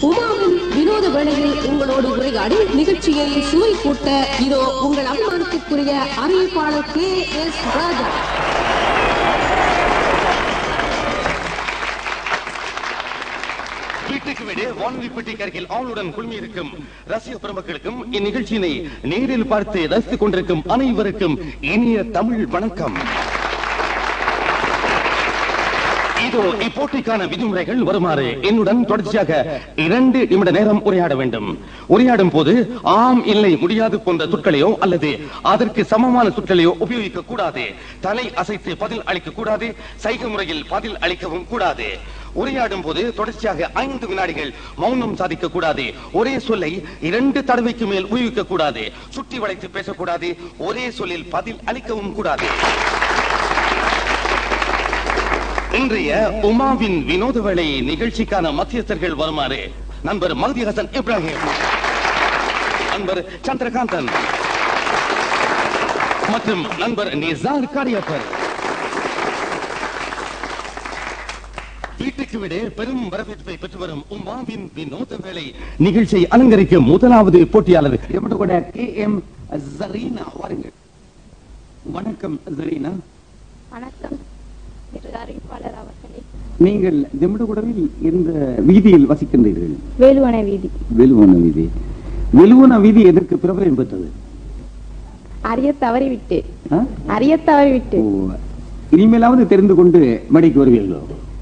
உமாவின் வினோத வேளையில் உங்களோடு உரையாடி நிகழ்ச்சியை சுவை கூட்ட இதோ உங்கள் அபிமானத்திற்குரிய அறிவிப்பாளர் KS ராஜா. வீட்டுக்கு வீடு வானொலி பெட்டி கருகில் ஆளுடன் குழுமி இருக்கும் ரசிக பெருமக்களுக்கும் இந்நிகழ்ச்சியினை நேரில் பார்த்து ரசித்துக் கொண்டிருக்கும் அனைவருக்கும் இனிய தமிழ் வணக்கம். இதோ இப்போட்டிக்கான விதிமுறைகள் வருமாறு என்னுடன் தொடர்ச்சியாக 2 நிமிட நேரம் உரையாட வேண்டும். உரையாடும் போது ஆம் இல்லை முடியாது போன்ற சொற்களையோ அல்லது அதற்கு சமமான சொற்களையோ உபயோகிக்க கூடாது. தலை அசைத்து பதில் அளிக்க கூடாது. சைகை முறையில் பதில் அளிக்கவும் கூடாது. உரையாடும் போது தொடர்ச்சியாக 5 வினாடிகள் மௌனம் சாதிக்க கூடாது. ஒரே சொல்லை 2 தடவைக்கு மேல் உபயோகிக்க கூடாது. சுற்றி வளைத்து பேசக்கூடாது. ஒரே சொல்லில் பதில் அளிக்கவும் கூடாது. இன்றைய உமாவின் வினோத வேளை நிகழ்ச்சிக்கான மத்தியஸ்தர்கள் வருமாறு நண்பர் மஹதி ஹசன் இப்ராஹிம், நண்பர் சந்திரகாந்தன் மற்றும் நண்பர் நிசார் காரியப்பர். வீட்டுக்கு விட பெரும் வரவேற்பை பெற்று வரும் உமாவின் வினோத வேளை நிகழ்ச்சியை அலங்கரிக்கும் முதலாவது போட்டியாளர் KM ஜரீனா. வாருங்கள். வணக்கம் ஜரீனா. வணக்கம் அறிவிப்பாளர் அவர்களே. நீங்கள் திம்படகுடவில் இந்த வீதியில் வசிக்கின்றீர்கள்? வேலுவன வீதி. வேலுவன வீதி. வேலுவன வீதி எதற்கு பிரபலம் பெற்றது? அறிய தவறிவிட்டு. இனிமேலாவது தெரிந்து கொண்டு மேடைக்கு வருவீர்களோ?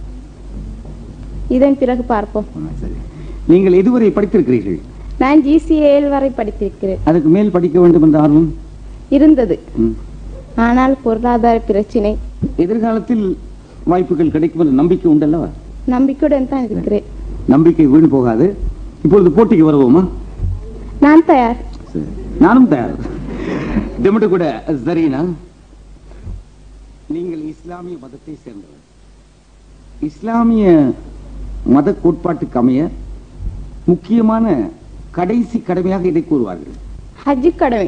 இதன் பிறகு பார்ப்போம். நீங்கள் எதுவரை படித்திருக்கிறீர்கள்? நான் GCA வரை படித்திருக்கிறேன். அதுக்கு மேல் படிக்க வேண்டும் என்ற ஆர்வம் இருந்தது. ஆனால் பொருளாதார பிரச்சனை. எதிர்காலத்தில் வாய்ப்புகள் கிடைக்கும் என்ற நம்பிக்கை உண்டல்லவா? நம்பிக்கையுடன் தான் இருக்கிறேன். நம்பிக்கை வீண் போகாது. இப்பொழுது போட்டிக்கு வருவோமா? நான் தயார். நானும் தயார். கூட ஜரீனா, நீங்கள் இஸ்லாமிய மதத்தை சேர்ந்தவர். இஸ்லாமிய மத கோட்பாட்டுக்கு அமைய முக்கியமான கடைசி கடமையாக இதை கூறுவார்கள், ஹஜ் கடமை.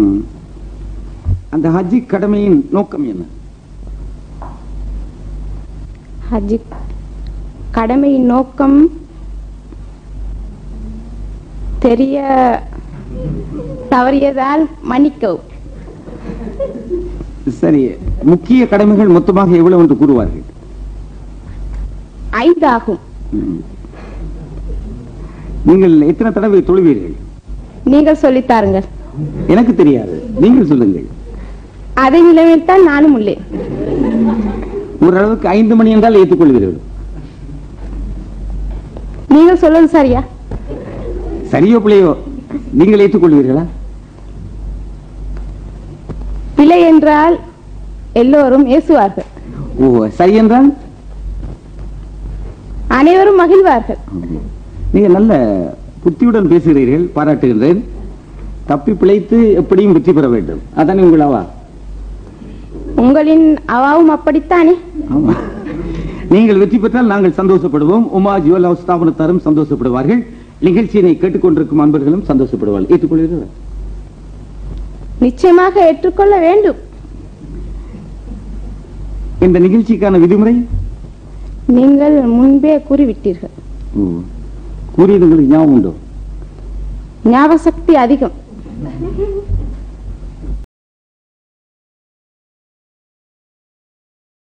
அந்த ஹஜ் கடமையின் நோக்கம் என்ன? ஹஜ் கடமையின் நோக்கம் தெரிய தவறியதால் மன்னிக்கவும். சரி, முக்கிய கடமைகள் மொத்தமாக எவ்வளவு என்று கூறுவார்கள்? 5 ஆகும். நீங்கள் எத்தனை தடவை தொழுவீர்கள்? நீங்கள் சொல்லித்தாருங்கள். எனக்கு தெரியாது, நீங்கள் சொல்லுங்கள். அதை நிலைமையில் தான் நானும் உள்ளேன். ஓரளவுக்கு 5 மணி என்றால் ஏற்றுக்கொள்வீர்கள்? நீங்கள் சொல்வது சரியா? சரியோ பிள்ளையோ, நீங்கள் ஏற்றுக்கொள்வீர்களா? பிழை என்றால் எல்லோரும் ஏசுவார்கள். ஓ, சரி என்றால் அனைவரும் மகிழ்வார்கள். நீங்க நல்ல புத்தியுடன் பேசுகிறீர்கள், பாராட்டுகின்றேன். தப்பி பிழைத்து எப்படியும் வெற்றி பெற வேண்டும், அதானே உங்கள் அவா? உங்களின் அவாவும் அப்படித்தானே? நீங்கள் வெற்றி பெற்றால் நாங்கள் சந்தோஷப்படுவோம். உமா ஜுவல் ஹவுஸ் ஸ்தாபனத்தாரும் சந்தோஷப்படுவார்கள். நிகழ்ச்சியினை கேட்டுக்கொண்டிருக்கும் அன்பர்களும் சந்தோஷப்படுவார்கள். ஏற்றுக்கொள்கிறீர்கள்? நிச்சயமாக ஏற்றுக்கொள்ள வேண்டும். இந்த நிகழ்ச்சிக்கான விதிமுறை நீங்கள் முன்பே கூறிவிட்டீர்கள். கூறியது உங்களுக்கு ஞாபகம் உண்டோ? ஞாபக சக்தி அதிகம்.